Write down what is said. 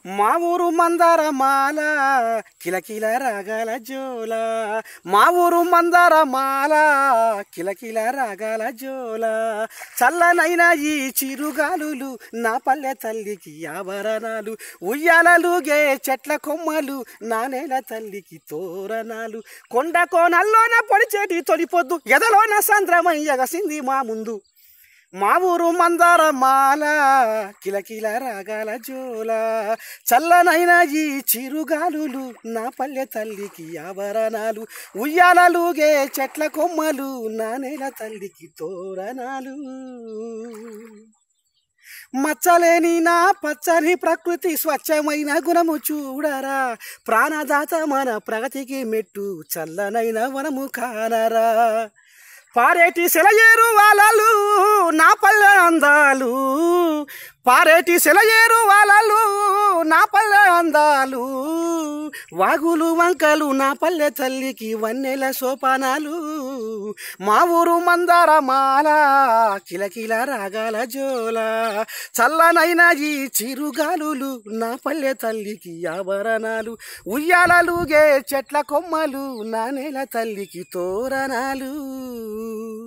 మా ఊరు మందార మాల కిలకిల రాగాల జోల మా ఊరు మందార మాల కిలకిల రాగాల జోల చల్లనైన ఈ చిరుగాలులు నా పల్లె తల్లికి ఆభరణాలు ఉయ్యాలలుగే చెట్ల కొమ్మలు నా నేల తల్లికి తోరణాలు కొండ కోనల్లోన పొడిచేటి తొలిపొద్దు ఎదలోన సంద్రమై ఎగసింది మా ముందు మా ఊరు మందార మాల కిలకిల రాగాల జోల చల్లనైన ఈ చిరుగాలులు నా పల్లె తల్లికి ఆభరణాలు ఉయ్యాలలుగే చెట్ల కొమ్మలు నా నేల తల్లికి తోరణాలు మచ్చలేని నా పచ్చని ప్రకృతి స్వచ్ఛమైన గుణము చూడరా ప్రాణదాత మన ప్రగతికి మెట్టు చల్లనైన వనము కానరా పారేటి సెలయేరు వాలలు నా పల్లె అందాలు పారేటి సెలయేరు వాలలు నా పల్లె అందాలు వాగులు వంకలు నా పల్లె తల్లికి వన్నెల సోపానాలు మా ఊరు మందార మాల కిలకిల రాగాల జోల చల్లనైన ఈ చిరుగాలులు నా పల్లె తల్లికి ఆభరణాలు ఉయ్యాలలుగే చెట్ల కొమ్మలు నా నేల తల్లికి తోరణాలు